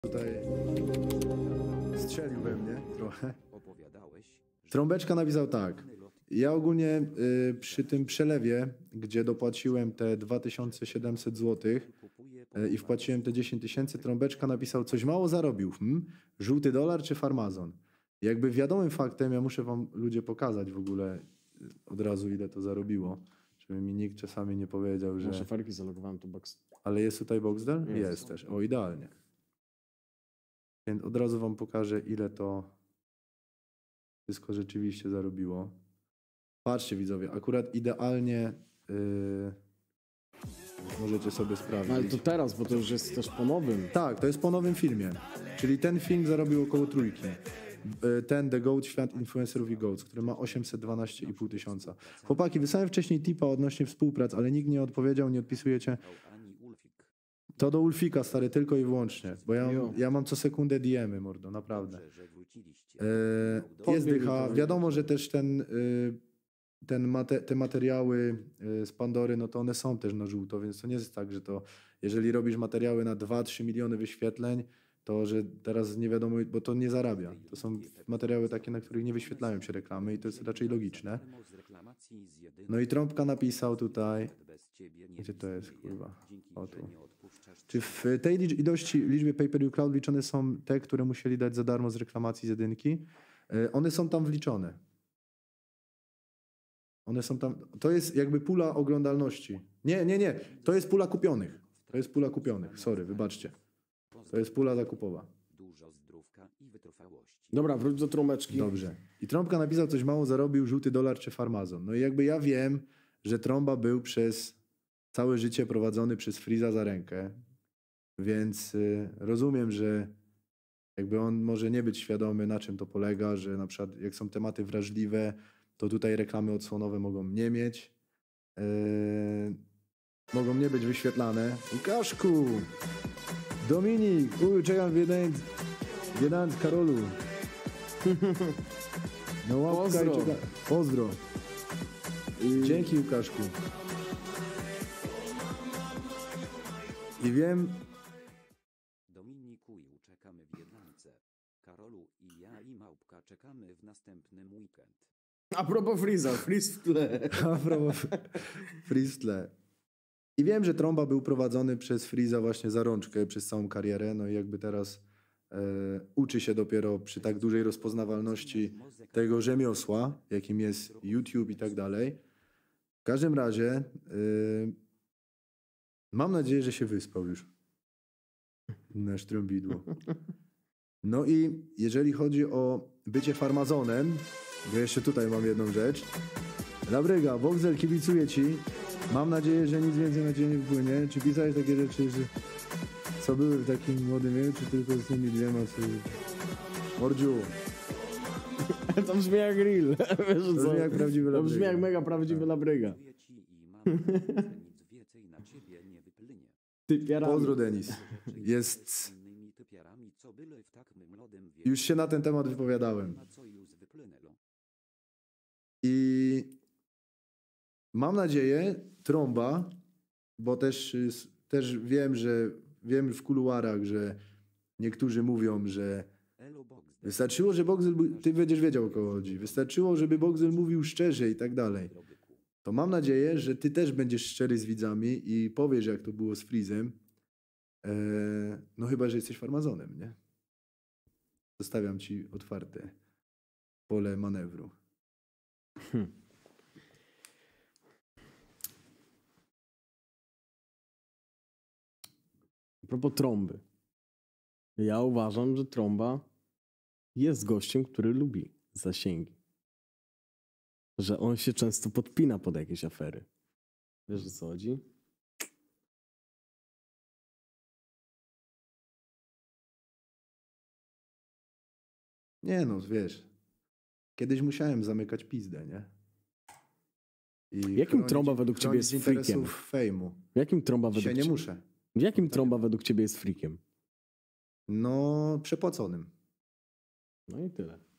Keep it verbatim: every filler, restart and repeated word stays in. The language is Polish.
Tutaj strzelił we mnie trochę. Trąbeczka napisał tak. Ja ogólnie y, przy tym przelewie, gdzie dopłaciłem te dwa tysiące siedemset złotych y, i wpłaciłem te dziesięć tysięcy, Trąbeczka napisał, coś mało zarobił. Hmm? Żółty dolar czy farmazon? Jakby wiadomym faktem, ja muszę wam ludzie pokazać w ogóle od razu, ile to zarobiło. Żeby mi nikt czasami nie powiedział, że... Nasze farki zalogowałem to box. Ale jest tutaj Boxdel? Jest. Jest. jest też. O, idealnie. Więc od razu wam pokażę, ile to wszystko rzeczywiście zarobiło. Patrzcie, widzowie, akurat idealnie yy, możecie sobie sprawdzić. No ale to teraz, bo to już jest też po nowym. Tak, to jest po nowym filmie. Czyli ten film zarobił około trójki. Yy, Ten The Goat, Świat Influencerów i Goats, który ma osiemset dwanaście i pół tysiąca. Chłopaki, wysłałem wcześniej tipa odnośnie współprac, ale nikt nie odpowiedział, nie odpisujecie. To do Ulfika, stary, tylko i wyłącznie. Bo ja mam, ja mam co sekundę D M y, mordo, naprawdę. E, jest dycha. Wiadomo, że też ten, y, ten mate, te materiały y, z Pandory, no to one są też na żółto, więc to nie jest tak, że to, jeżeli robisz materiały na dwa trzy miliony wyświetleń, to, że teraz nie wiadomo, bo to nie zarabia. To są materiały takie, na których nie wyświetlają się reklamy i to jest raczej logiczne. No i Trąbka napisał tutaj, gdzie to jest, kurwa, o tu. Czy w tej licz- ilości, liczbie pay-per-view crowd wliczone są te, które musieli dać za darmo z reklamacji z jedynki? E, one są tam wliczone. One są tam, to jest jakby pula oglądalności. Nie, nie, nie, to jest pula kupionych. To jest pula kupionych, sorry, wybaczcie. To jest pula zakupowa. Dobra, wróć do trąbeczki. Dobrze. I Trąbka napisał, coś mało zarobił, żółty dolar czy farmazon. No i jakby ja wiem, że Trąba był przez całe życie prowadzony przez Freeza za rękę, więc y, rozumiem, że jakby on może nie być świadomy, na czym to polega, że na przykład jak są tematy wrażliwe, to tutaj reklamy odsłonowe mogą nie mieć. Yy, mogą nie być wyświetlane. Łukaszku! Dominik! Uj, czekam w jeden, w jeden Karolu. No łapka i Pozdro. czeka. Pozdro. I... Dzięki, Łukaszku. I wiem... Dominiku, czekamy w Jednance. Karolu i ja i Małpka czekamy w następnym weekend. A propos Freeza, Freeze w tle. A propos Freeze w tle. I wiem, że Trąba był prowadzony przez Freeza właśnie za rączkę przez całą karierę, no i jakby teraz e, uczy się dopiero przy tak dużej rozpoznawalności tego rzemiosła, jakim jest YouTube i tak dalej. W każdym razie e, mam nadzieję, że się wyspał już nasz trąbidło. No i jeżeli chodzi o bycie farmazonem, bo jeszcze tutaj mam jedną rzecz. Labryga, Boxel, kibicuję ci. Mam nadzieję, że nic więcej na ciebie nie wpłynie. Czy pisałeś takie rzeczy, że co były w takim młodym wieku, czy tylko z tymi dwiema, co... Mordziu. To brzmi jak grill. Wiesz, To brzmi jak prawdziwy To brzmi labryga. jak mega prawdziwy labryga. Mówię ci i mam nadzieję, że nic więcej na ciebie nie wypłynie. Typiarami. Pozdro, Denis. Jest... Innymi typiarami, co były w tak młodym wieku. Już się na ten temat wypowiadałem. Na co już wypłynęło. I mam nadzieję, Trąba, bo też, y, też wiem, że wiem w kuluarach, że niektórzy mówią, że Elo Boxdel. wystarczyło, że Boxel, bu- ty będziesz wiedział, o kogo chodzi. Wystarczyło, żeby Boxel mówił szczerze i tak dalej. To mam nadzieję, że ty też będziesz szczery z widzami i powiesz, jak to było z Freezem. Eee, no chyba, że jesteś farmazonem, nie? Zostawiam ci otwarte pole manewru. Hmm. A propos trąby. Ja uważam, że trąba jest gościem, który lubi zasięgi. Że on się często podpina pod jakieś afery. Wiesz, o co chodzi? Nie no, wiesz. Kiedyś musiałem zamykać pizdę, nie? I Jakim chronić- Trąba według ciebie chronić jest freakiem? interesów fejmu. W jakim trąba według Dzisiaj nie ciebie? muszę. W jakim trąba według ciebie jest freakiem? No, przepłaconym. No i tyle.